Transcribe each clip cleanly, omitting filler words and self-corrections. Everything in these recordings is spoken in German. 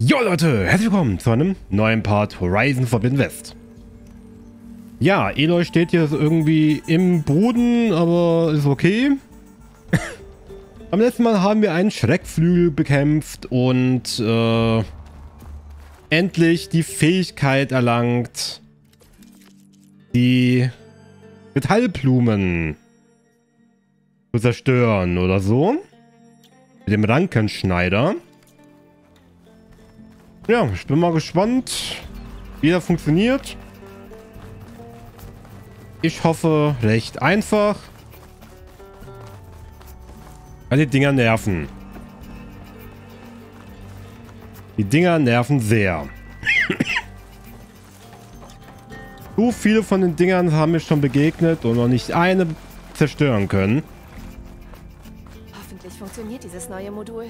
Jo Leute, herzlich willkommen zu einem neuen Part Horizon Forbidden West. Ja, Aloy steht hier irgendwie im Boden, aber ist okay. Am letzten Mal haben wir einen Schreckflügel bekämpft und endlich die Fähigkeit erlangt, die Metallblumen zu zerstören oder so. Mit dem Rankenschneider. Ja, ich bin mal gespannt, wie das funktioniert. Ich hoffe, recht einfach. Weil die Dinger nerven. Die Dinger nerven sehr. So viele von den Dingern haben mir schon begegnet und noch nicht eine zerstören können. Hoffentlich funktioniert dieses neue Modul.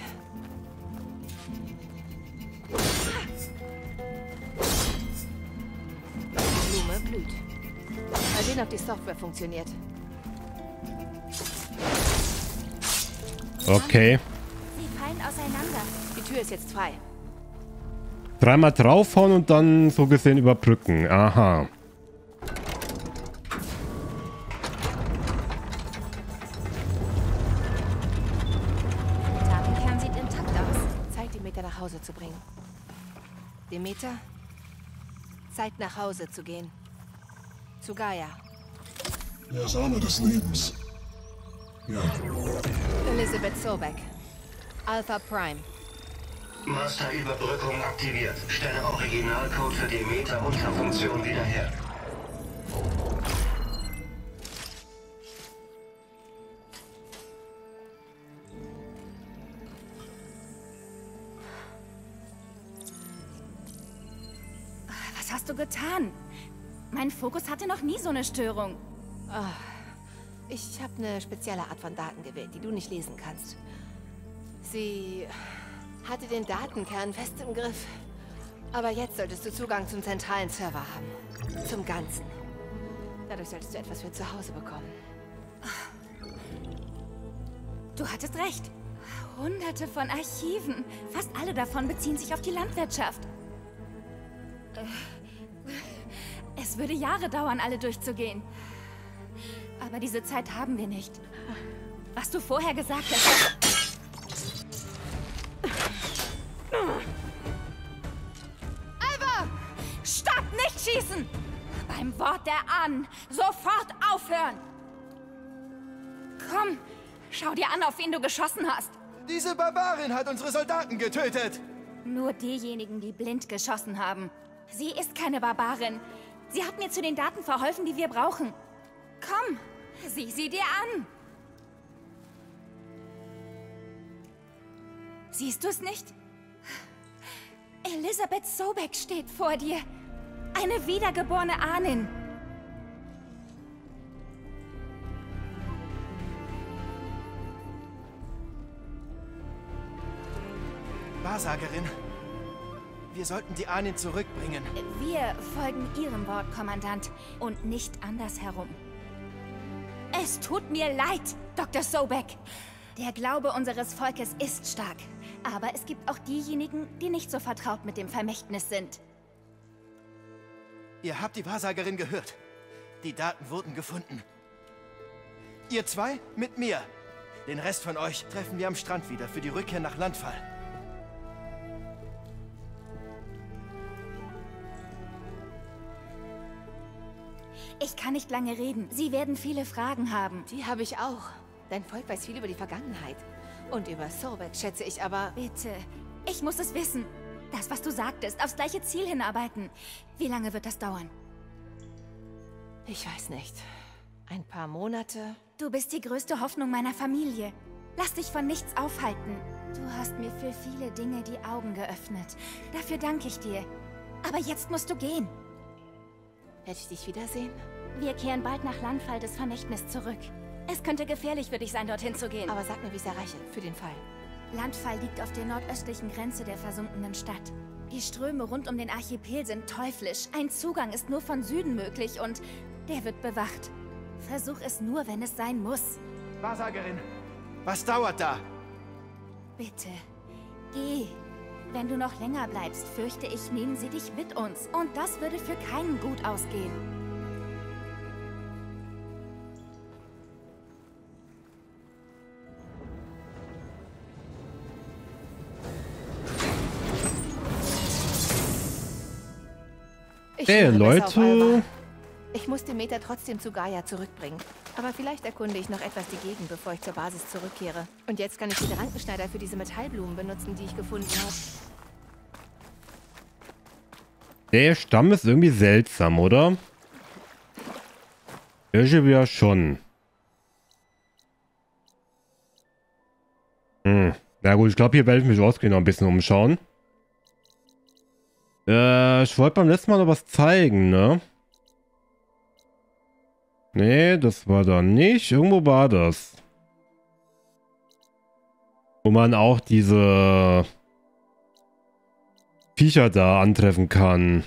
Blume blüht. Mal sehen, ob die Software funktioniert. Okay. Sie fallen auseinander. Die Tür ist jetzt frei. Dreimal draufhauen und dann so gesehen überbrücken. Aha. Der Datenkern sieht intakt aus. Zeit, Demeter nach Hause zu bringen. Demeter? Zeit, nach Hause zu gehen. Zu Gaia. Der Same des Lebens. Ja. Elizabeth Sobeck. Alpha Prime. Masterüberbrückung aktiviert. Stelle Originalcode für Demeter-Unterfunktion wieder her. Was hast du getan? Mein Fokus hatte noch nie so eine Störung. Ich habe eine spezielle Art von Daten gewählt, die du nicht lesen kannst. Sie hatte den Datenkern fest im Griff. Aber jetzt solltest du Zugang zum zentralen Server haben. Zum Ganzen. Dadurch solltest du etwas für zu Hause bekommen. Du hattest recht. Hunderte von Archiven. Fast alle davon beziehen sich auf die Landwirtschaft. Es würde Jahre dauern, alle durchzugehen. Aber diese Zeit haben wir nicht. Was du vorher gesagt hast... Alva! Stopp! Nicht schießen! Beim Wort der Ahnen! Sofort aufhören! Komm! Schau dir an, auf wen du geschossen hast! Diese Barbarin hat unsere Soldaten getötet! Nur diejenigen, die blind geschossen haben. Sie ist keine Barbarin. Sie hat mir zu den Daten verholfen, die wir brauchen. Komm, sieh sie dir an. Siehst du es nicht? Elizabeth Sobeck steht vor dir. Eine wiedergeborene Ahnin. Wahrsagerin, wir sollten die Ahnen zurückbringen. Wir folgen Ihrem Wort, Kommandant, und nicht andersherum. Es tut mir leid, Dr. Sobeck. Der Glaube unseres Volkes ist stark. Aber es gibt auch diejenigen, die nicht so vertraut mit dem Vermächtnis sind. Ihr habt die Wahrsagerin gehört. Die Daten wurden gefunden. Ihr zwei mit mir. Den Rest von euch treffen wir am Strand wieder für die Rückkehr nach Landfall. Ich kann nicht lange reden. Sie werden viele Fragen haben. Die habe ich auch. Dein Volk weiß viel über die Vergangenheit. Und über Sobeck schätze ich aber... Bitte, ich muss es wissen. Das, was du sagtest, aufs gleiche Ziel hinarbeiten. Wie lange wird das dauern? Ich weiß nicht. Ein paar Monate? Du bist die größte Hoffnung meiner Familie. Lass dich von nichts aufhalten. Du hast mir für viele Dinge die Augen geöffnet. Dafür danke ich dir. Aber jetzt musst du gehen. Werde ich dich wiedersehen? Wir kehren bald nach Landfall des Vermächtnis zurück. Es könnte gefährlich für dich sein, dorthin zu gehen. Aber sag mir, wie ich es erreiche, für den Fall. Landfall liegt auf der nordöstlichen Grenze der versunkenen Stadt. Die Ströme rund um den Archipel sind teuflisch. Ein Zugang ist nur von Süden möglich und der wird bewacht. Versuch es nur, wenn es sein muss. Wahrsagerin, was dauert da? Bitte, geh. Wenn du noch länger bleibst, fürchte ich, nehmen sie dich mit uns. Und das würde für keinen gut ausgehen. Ich Hey, höre Leute. bis auf Alva. Ich muss Demeter trotzdem zu Gaia zurückbringen. Aber vielleicht erkunde ich noch etwas die Gegend, bevor ich zur Basis zurückkehre. Und jetzt kann ich die Rankenschneider für diese Metallblumen benutzen, die ich gefunden habe. Der Stamm ist irgendwie seltsam, oder? Irgendwie schon. Na gut, ich glaube, hier werde ich mich ausgehen noch ein bisschen umschauen. Ich wollte beim letzten Mal noch was zeigen, ne? Nee, das war da nicht. Irgendwo war das. Wo man auch diese Viecher da antreffen kann.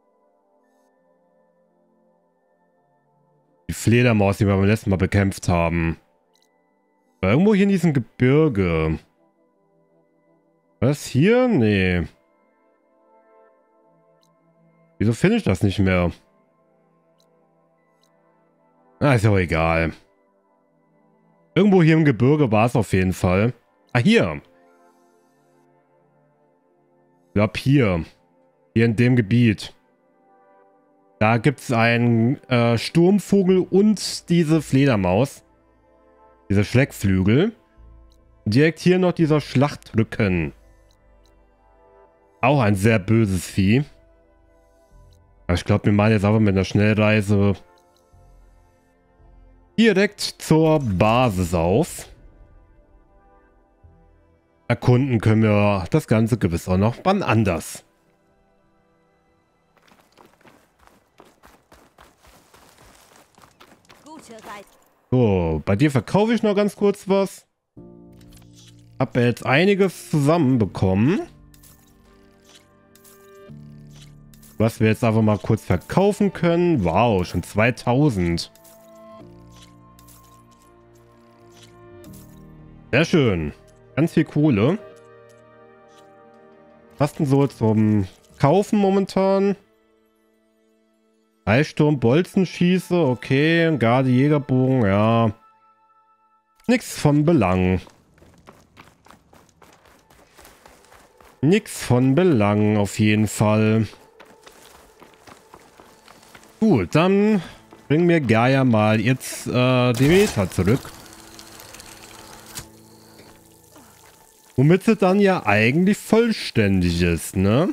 Die Fledermaus, die wir beim letzten Mal bekämpft haben. War irgendwo hier in diesem Gebirge. Was hier? Nee. Wieso finde ich das nicht mehr? Ah, ist ja auch egal. Irgendwo hier im Gebirge war es auf jeden Fall. Ah, hier. Ich glaube hier. Hier in dem Gebiet. Da gibt es einen Sturmvogel und diese Fledermaus. Diese Schleckflügel. Direkt hier noch dieser Schlachtrücken. Auch ein sehr böses Vieh. Ich glaube, wir machen jetzt aber mit einer Schnellreise direkt zur Basis auf. Erkunden können wir das Ganze gewiss auch noch wann anders. So, bei dir verkaufe ich noch ganz kurz was. Hab ja jetzt einiges zusammenbekommen. Was wir jetzt einfach mal kurz verkaufen können. Wow, schon 2000. Sehr schön. Ganz viel Kohle. Was denn so zum Kaufen momentan? Eissturm, Bolzenschieße, okay. Garde, Jägerbogen, ja. Nix von Belang. Nix von Belang auf jeden Fall. Gut, dann bringen wir Gaia mal jetzt Demeter zurück. Womit sie dann ja eigentlich vollständig ist, ne?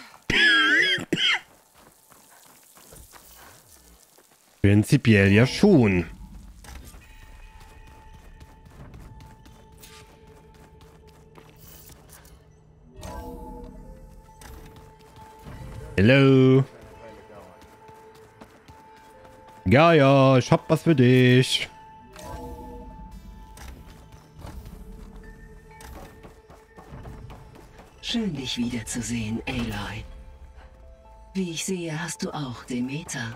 Prinzipiell ja schon. Hallo. Gaia, ich hab was für dich. Schön, dich wiederzusehen, Aloy. Wie ich sehe, hast du auch Demeter.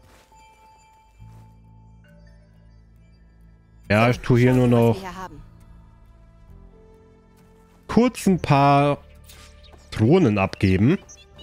Ja, ich tue hier nur noch kurz ein paar Thronen abgeben.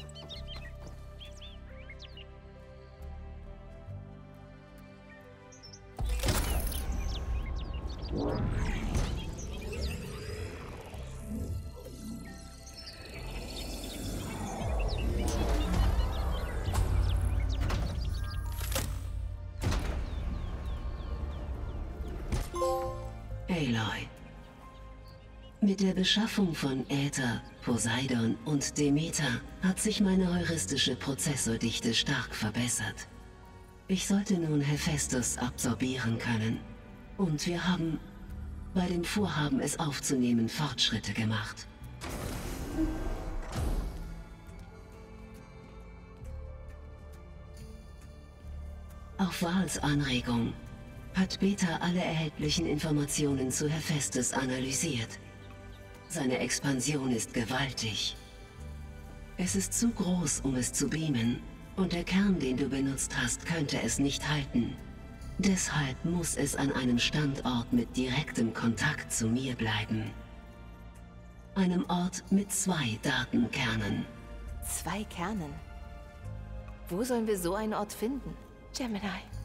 Aloy. Mit der Beschaffung von Äther, Poseidon und Demeter hat sich meine heuristische Prozessordichte stark verbessert. Ich sollte nun Hephaestus absorbieren können. Und wir haben bei dem Vorhaben, es aufzunehmen, Fortschritte gemacht. Auf Vals Anregung hat Beta alle erhältlichen Informationen zu Hephaestus analysiert. Seine Expansion ist gewaltig. Es ist zu groß, um es zu beamen, und der Kern, den du benutzt hast, könnte es nicht halten. Deshalb muss es an einem Standort mit direktem Kontakt zu mir bleiben. Einem Ort mit 2 Datenkernen. 2 Kernen. Wo sollen wir so einen Ort finden? Gemini.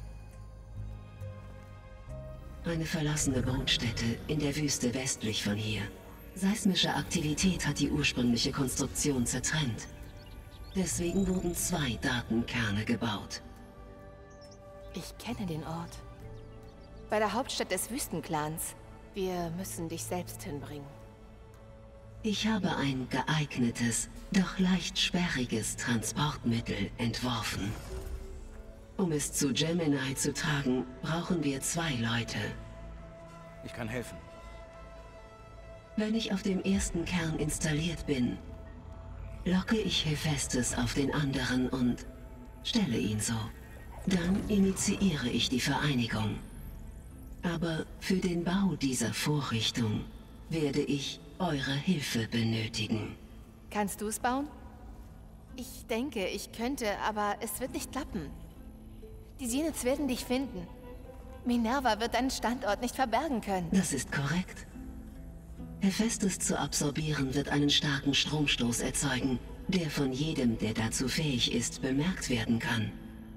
Eine verlassene Brutstätte in der Wüste westlich von hier. Seismische Aktivität hat die ursprüngliche Konstruktion zertrennt. Deswegen wurden 2 Datenkerne gebaut. Ich kenne den Ort. Bei der Hauptstadt des Wüstenclans. Wir müssen dich selbst hinbringen. Ich habe ein geeignetes, doch leicht sperriges Transportmittel entworfen. Um es zu Gemini zu tragen, brauchen wir 2 Leute. Ich kann helfen. Wenn ich auf dem ersten Kern installiert bin, locke ich Hephaestus auf den anderen und stelle ihn so. Dann initiiere ich die Vereinigung. Aber für den Bau dieser Vorrichtung werde ich eure Hilfe benötigen. Kannst du es bauen? Ich denke, ich könnte, aber es wird nicht klappen. Die Zeniths werden dich finden. Minerva wird deinen Standort nicht verbergen können. Das ist korrekt. Hephaestus zu absorbieren wird einen starken Stromstoß erzeugen, der von jedem, der dazu fähig ist, bemerkt werden kann.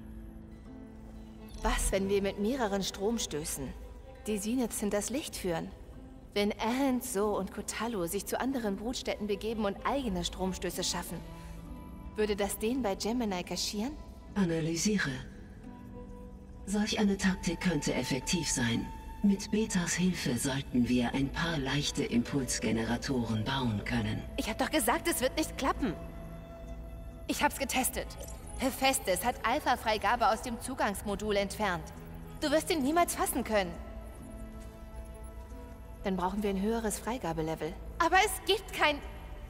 Was, wenn wir mit mehreren Stromstößen die Zeniths hinters Licht führen? Wenn Alan, So und Kotallo sich zu anderen Brutstätten begeben und eigene Stromstöße schaffen, würde das den bei Gemini kaschieren? Analysiere. Solch eine Taktik könnte effektiv sein. Mit Betas Hilfe sollten wir ein paar leichte Impulsgeneratoren bauen können. Ich hab doch gesagt, es wird nicht klappen. Ich hab's getestet. Hephaestus hat Alpha-Freigabe aus dem Zugangsmodul entfernt. Du wirst ihn niemals fassen können. Dann brauchen wir ein höheres Freigabelevel. Aber es gibt kein...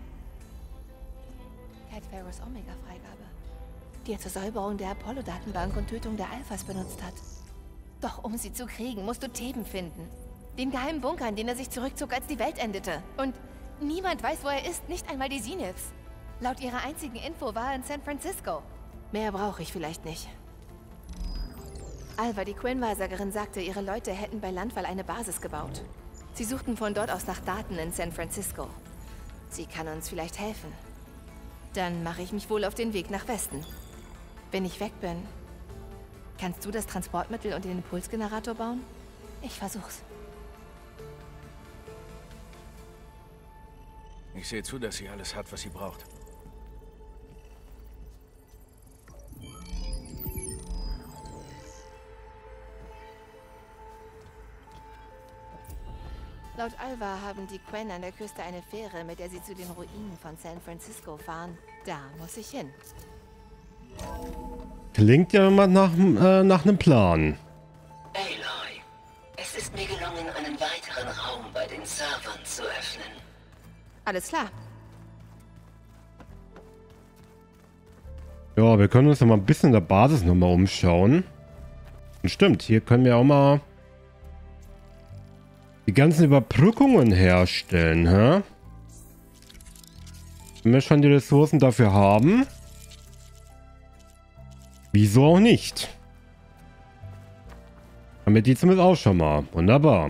Cat Pharaohs Omega-Freigabe, die er zur Säuberung der Apollo-Datenbank und Tötung der Alphas benutzt hat. Doch um sie zu kriegen, musst du Theben finden. Den geheimen Bunker, in den er sich zurückzog, als die Welt endete. Und niemand weiß, wo er ist, nicht einmal die Zeniths. Laut ihrer einzigen Info war er in San Francisco. Mehr brauche ich vielleicht nicht. Alva, die Quinn-Wahrsagerin, sagte, ihre Leute hätten bei Landfall eine Basis gebaut. Sie suchten von dort aus nach Daten in San Francisco. Sie kann uns vielleicht helfen. Dann mache ich mich wohl auf den Weg nach Westen. Wenn ich weg bin, kannst du das Transportmittel und den Impulsgenerator bauen? Ich versuch's. Ich sehe zu, dass sie alles hat, was sie braucht. Laut Alva haben die Quen an der Küste eine Fähre, mit der sie zu den Ruinen von San Francisco fahren. Da muss ich hin. Klingt ja mal nach einem Plan. Aloy, es ist mir gelungen, einen weiteren Raum bei den Servern zu öffnen. Alles klar. Ja, wir können uns ja mal ein bisschen in der Basis nochmal umschauen. Und stimmt, hier können wir auch mal die ganzen Überbrückungen herstellen, hä? Wenn wir schon die Ressourcen dafür haben. Wieso auch nicht? Haben wir die zumindest auch schon mal. Wunderbar.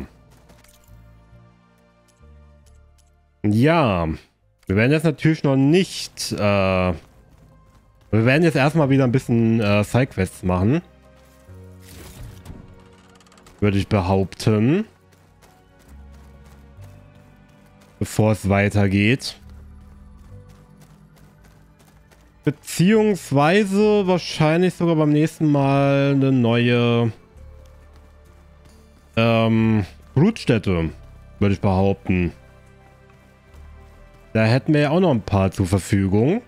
Ja. Wir werden jetzt natürlich noch nicht... wir werden jetzt erstmal wieder ein bisschen Sidequests machen. Würde ich behaupten. Bevor es weitergeht. Beziehungsweise wahrscheinlich sogar beim nächsten Mal eine neue Brutstätte, würde ich behaupten. Da hätten wir ja auch noch ein paar zur Verfügung.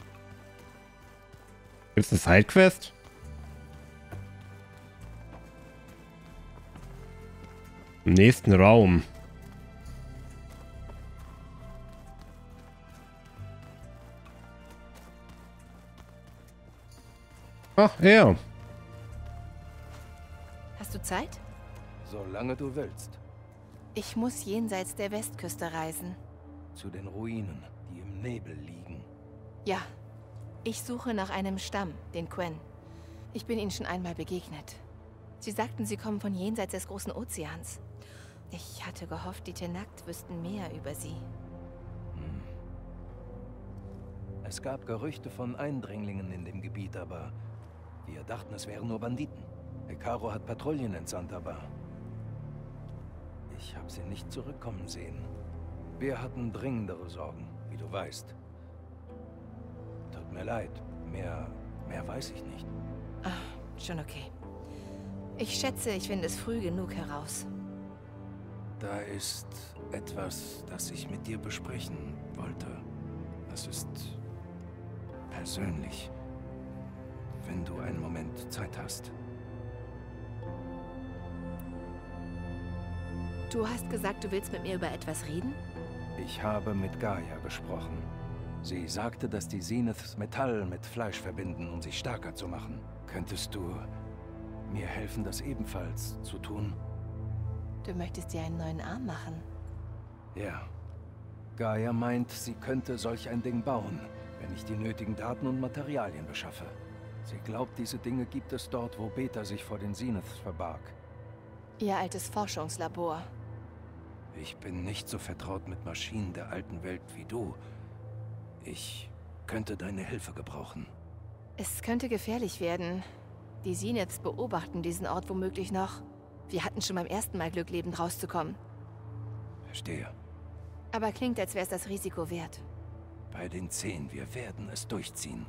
Gibt es eine Sidequest? Im nächsten Raum. Ach, er. Hast du Zeit? Solange du willst. Ich muss jenseits der Westküste reisen. Zu den Ruinen, die im Nebel liegen. Ja. Ich suche nach einem Stamm, den Quen. Ich bin ihnen schon einmal begegnet. Sie sagten, sie kommen von jenseits des großen Ozeans. Ich hatte gehofft, die Tenakt wüssten mehr über sie. Es gab Gerüchte von Eindringlingen in dem Gebiet, aber wir dachten, es wären nur Banditen. Hekarro hat Patrouillen entsandt, aber ich habe sie nicht zurückkommen sehen. Wir hatten dringendere Sorgen, wie du weißt. Tut mir leid, mehr weiß ich nicht. Ah, schon okay. Ich schätze, ich finde es früh genug heraus. Da ist etwas, das ich mit dir besprechen wollte. Das ist persönlich, wenn du einen Moment Zeit hast. Du hast gesagt, du willst mit mir über etwas reden? Ich habe mit Gaia gesprochen. Sie sagte, dass die Zeniths Metall mit Fleisch verbinden, um sich stärker zu machen. Könntest du mir helfen, das ebenfalls zu tun? Du möchtest dir einen neuen Arm machen? Ja. Gaia meint, sie könnte solch ein Ding bauen, wenn ich die nötigen Daten und Materialien beschaffe. Sie glaubt, diese Dinge gibt es dort, wo Beta sich vor den Zeniths verbarg. Ihr altes Forschungslabor. Ich bin nicht so vertraut mit Maschinen der alten Welt wie du. Ich könnte deine Hilfe gebrauchen. Es könnte gefährlich werden. Die Zeniths beobachten diesen Ort womöglich noch. Wir hatten schon beim ersten Mal Glück, lebend rauszukommen. Verstehe. Aber klingt, als wäre es das Risiko wert. Bei den 10, wir werden es durchziehen.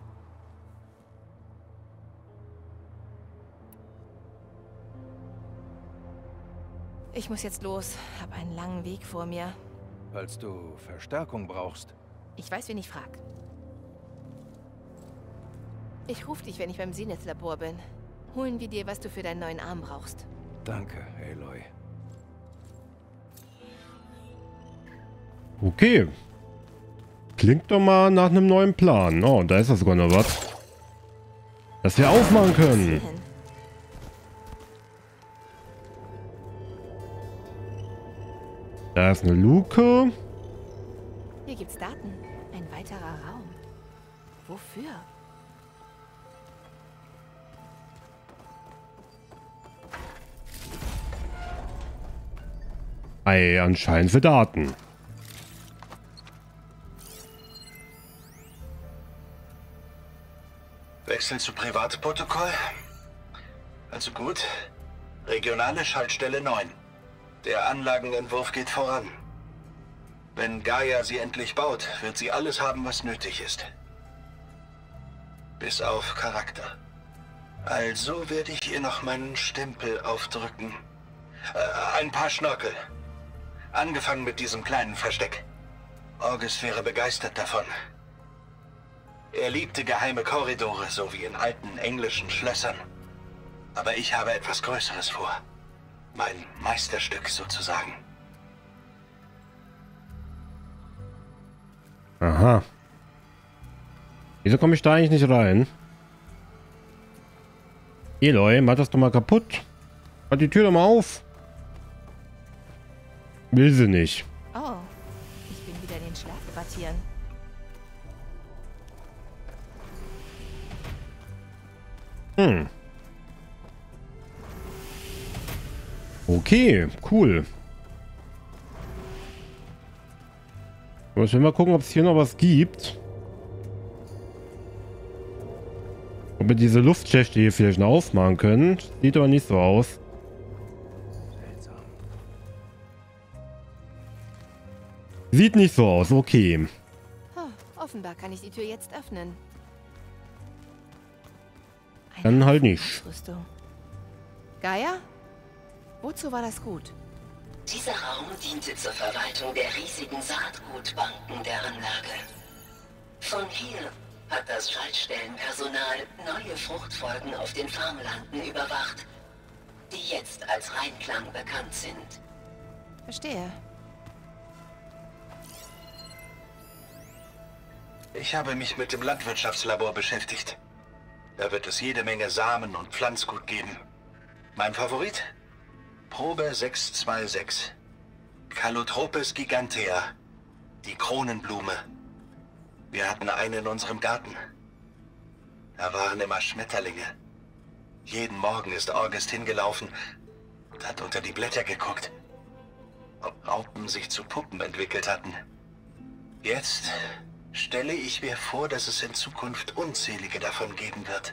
Ich muss jetzt los. Hab einen langen Weg vor mir. Falls du Verstärkung brauchst. Ich weiß, wen ich frag. Ich rufe dich, wenn ich beim Zenith-Labor bin. Holen wir dir, was du für deinen neuen Arm brauchst. Danke, Aloy. Okay. Klingt doch mal nach einem neuen Plan. Oh, da ist ja sogar noch was. Das wir aufmachen können. Da ist eine Luke. Hier gibt's Daten. Ein weiterer Raum. Wofür? Ei, anscheinend für Daten. Wechsel zu Privatprotokoll. Also gut. Regionale Schaltstelle 9. Der Anlagenentwurf geht voran. Wenn Gaia sie endlich baut, wird sie alles haben, was nötig ist. Bis auf Charakter. Also werde ich ihr noch meinen Stempel aufdrücken. Ein paar Schnörkel. Angefangen mit diesem kleinen Versteck. August wäre begeistert davon. Er liebte geheime Korridore, so wie in alten englischen Schlössern. Aber ich habe etwas Größeres vor. Mein Meisterstück sozusagen. Aha. Wieso komme ich da eigentlich nicht rein? Aloy, mach das doch mal kaputt. Mach die Tür doch mal auf. Will sie nicht. Oh, ich bin wieder in den Schlafquartieren. Okay, cool. Aber ich will mal gucken, ob es hier noch was gibt. Ob wir diese Luftschächte hier vielleicht noch aufmachen können. Sieht aber nicht so aus. Seltsam. Sieht nicht so aus, okay. Oh, offenbar kann ich die Tür jetzt öffnen. Dann halt nicht. Ausrüstung. Gaia? Wozu war das gut? Dieser Raum diente zur Verwaltung der riesigen Saatgutbanken der Anlage. Von hier hat das Schaltstellenpersonal neue Fruchtfolgen auf den Farmlanden überwacht, die jetzt als Reinklang bekannt sind. Verstehe. Ich habe mich mit dem Landwirtschaftslabor beschäftigt. Da wird es jede Menge Samen und Pflanzgut geben. Mein Favorit? Probe 626. Calotropis gigantea. Die Kronenblume. Wir hatten eine in unserem Garten. Da waren immer Schmetterlinge. Jeden Morgen ist August hingelaufen und hat unter die Blätter geguckt, ob Raupen sich zu Puppen entwickelt hatten. Jetzt stelle ich mir vor, dass es in Zukunft unzählige davon geben wird.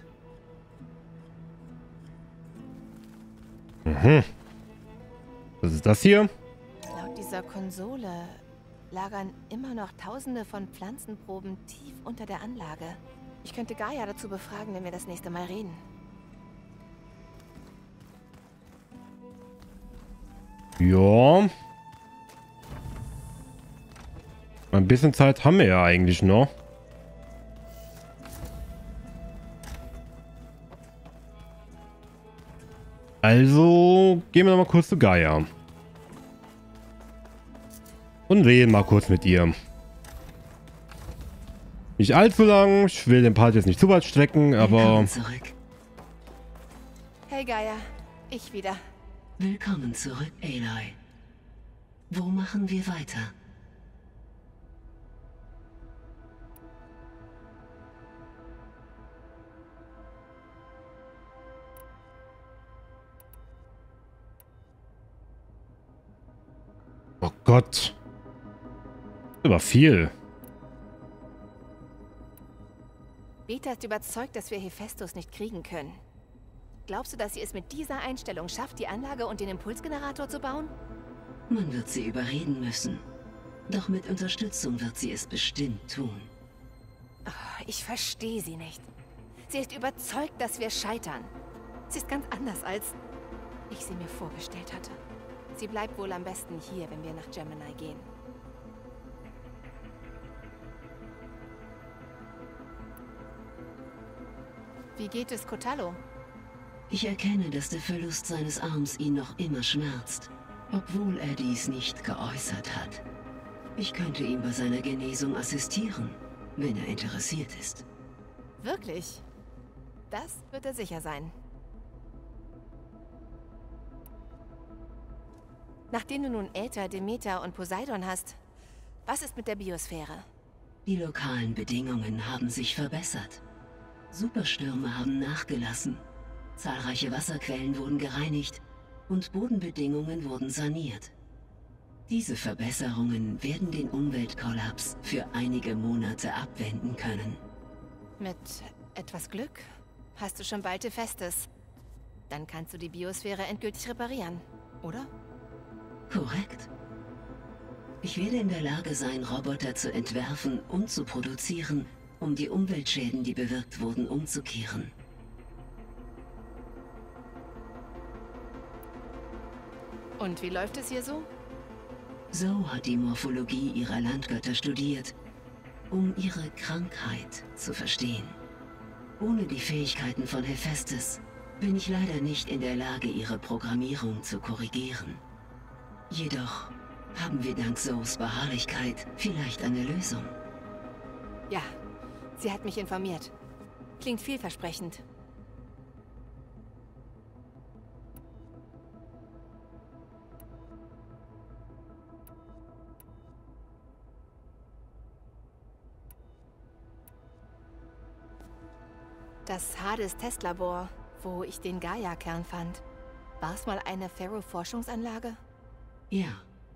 Mhm. Was ist das hier? Laut dieser Konsole lagern immer noch Tausende von Pflanzenproben tief unter der Anlage. Ich könnte Gaia dazu befragen, wenn wir das nächste Mal reden. Ja. Ein bisschen Zeit haben wir ja eigentlich noch. Also gehen wir noch mal kurz zu Gaia. Und reden mal kurz mit ihr. Nicht allzu lang. Ich will den Part jetzt nicht zu weit strecken, aber... Willkommen zurück. Hey Gaia, ich wieder. Willkommen zurück, Aloy. Wo machen wir weiter? Oh Gott. Aber viel. Beta ist überzeugt, dass wir Hephaestus nicht kriegen können. Glaubst du, dass sie es mit dieser Einstellung schafft, die Anlage und den Impulsgenerator zu bauen? Man wird sie überreden müssen. Doch mit Unterstützung wird sie es bestimmt tun. Oh, ich verstehe sie nicht. Sie ist überzeugt, dass wir scheitern. Sie ist ganz anders, als ich sie mir vorgestellt hatte. Sie bleibt wohl am besten hier, wenn wir nach Gemini gehen. Wie geht es Kotallo? Ich erkenne, dass der Verlust seines Arms ihn noch immer schmerzt, obwohl er dies nicht geäußert hat. Ich könnte ihm bei seiner Genesung assistieren, wenn er interessiert ist. Wirklich? Das wird er sicher sein. Nachdem du nun Äther, Demeter und Poseidon hast, was ist mit der Biosphäre? Die lokalen Bedingungen haben sich verbessert. Superstürme haben nachgelassen. Zahlreiche Wasserquellen wurden gereinigt und Bodenbedingungen wurden saniert. Diese Verbesserungen werden den Umweltkollaps für einige Monate abwenden können. Mit etwas Glück hast du schon bald Hephaestus. Dann kannst du die Biosphäre endgültig reparieren, oder? Korrekt. Ich werde in der Lage sein, Roboter zu entwerfen und zu produzieren, um die Umweltschäden, die bewirkt wurden, umzukehren. Und wie läuft es hier so? So hat die Morphologie ihrer Landgötter studiert, um ihre Krankheit zu verstehen. Ohne die Fähigkeiten von Hephaestus bin ich leider nicht in der Lage, ihre Programmierung zu korrigieren. Jedoch haben wir dank Zoes Beharrlichkeit vielleicht eine Lösung. Ja, sie hat mich informiert. Klingt vielversprechend. Das Hades-Testlabor, wo ich den Gaia-Kern fand. War es mal eine Pharaoh-Forschungsanlage? Ja.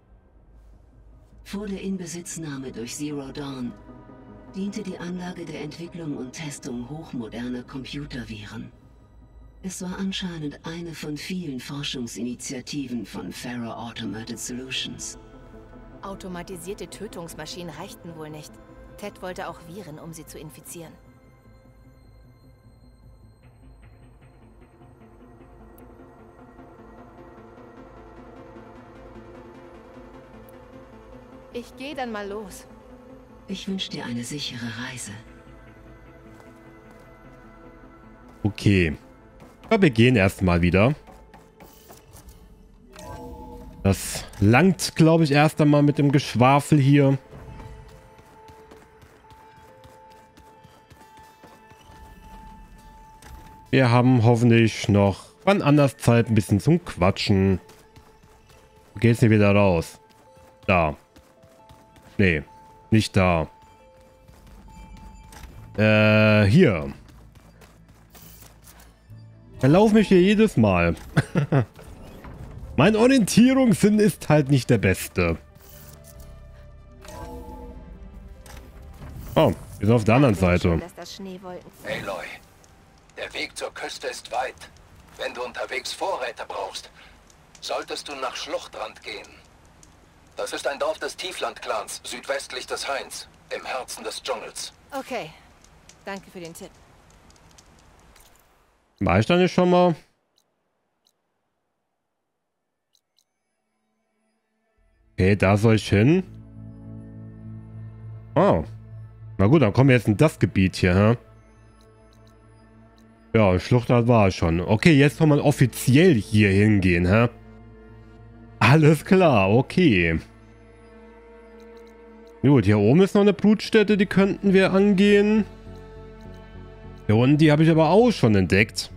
Vor der Inbesitznahme durch Zero Dawn diente die Anlage der Entwicklung und Testung hochmoderner Computerviren. Es war anscheinend eine von vielen Forschungsinitiativen von Pharaoh Automated Solutions. Automatisierte Tötungsmaschinen reichten wohl nicht. Ted wollte auch Viren, um sie zu infizieren. Ich gehe dann mal los. Ich wünsche dir eine sichere Reise. Okay. Aber wir gehen erstmal wieder. Das langt, glaube ich, erst einmal mit dem Geschwafel hier. Wir haben hoffentlich noch wann anders Zeit, ein bisschen zum Quatschen. Wo geht's denn wieder raus? Da. Nee, nicht da. Hier. Verlauf mich hier jedes Mal. Mein Orientierungssinn ist halt nicht der beste. Oh, wir sind auf der anderen Seite. Dass das Schneewolken... Aloy, der Weg zur Küste ist weit. Wenn du unterwegs Vorräte brauchst, solltest du nach Schluchtrand gehen. Das ist ein Dorf des Tiefland-Clans, südwestlich des Hains, im Herzen des Dschungels. Okay, danke für den Tipp. War ich da nicht schon mal? Okay, da soll ich hin. Oh. Na gut, dann kommen wir jetzt in das Gebiet hier, hä? Ja, Schluchtrad war schon. Okay, jetzt soll man offiziell hier hingehen, hä? Alles klar, okay. Gut, hier oben ist noch eine Brutstätte, die könnten wir angehen. Hier unten, die habe ich aber auch schon entdeckt.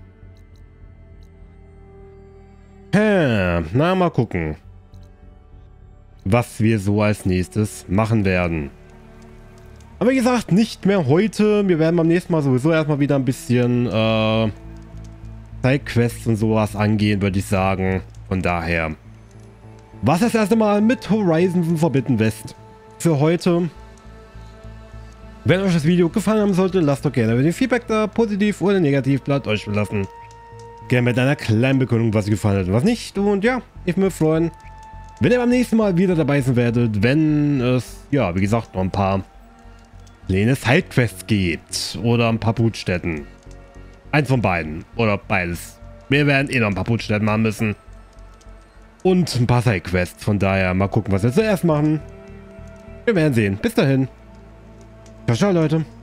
Na, mal gucken, was wir so als nächstes machen werden. Aber wie gesagt, nicht mehr heute. Wir werden beim nächsten Mal sowieso erstmal wieder ein bisschen Sidequests und sowas angehen, würde ich sagen. Von daher war es das erste Mal mit Horizon Forbidden West für heute. Wenn euch das Video gefallen haben sollte, lasst doch gerne den Feedback da, positiv oder negativ, bleibt euch belassen. Gerne mit einer kleinen Begründung, was euch gefallen hat und was nicht. Und ja, ich würde mich freuen, wenn ihr beim nächsten Mal wieder dabei sein werdet, wenn es, ja, wie gesagt, noch ein paar kleine Sidequests gibt. Oder ein paar Brutstätten. Eins von beiden. Oder beides. Wir werden eh noch ein paar Brutstätten machen müssen. Und ein paar Sidequests. Von daher mal gucken, was wir zuerst machen. Wir werden sehen. Bis dahin. Ciao, ciao, Leute.